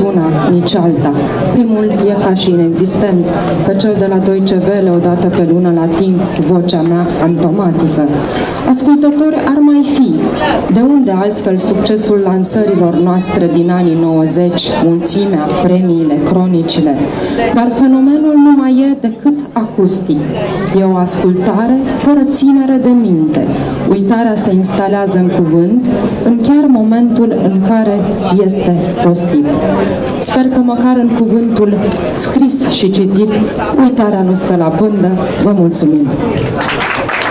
una, nici alta. Primul e ca și inexistent. Pe cel de la Deutsche Welle, odată pe lună la timp, vocea mea fantomatică. Ascultători ar mai fi. De unde altfel succesul lansărilor noastre din anii 90, mulțimea, premiile, cronicile? Dar fenomenul nu mai e decât acustic. E o ascultare fără ținere de minte. Uitarea se instalează în cuvânt, în chiar momentul în care este rostit. Sper că măcar în cuvântul scris și citit, uitarea nu stă la pândă. Vă mulțumim!